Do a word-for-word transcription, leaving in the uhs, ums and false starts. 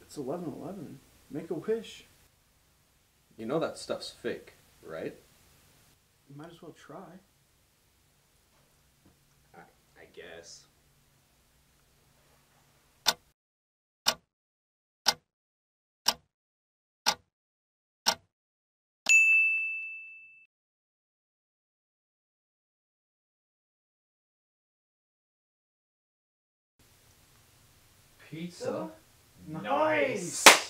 It's eleven eleven. Make a wish. You know that stuff's fake, right? You might as well try. I, I guess. Pizza? Nice!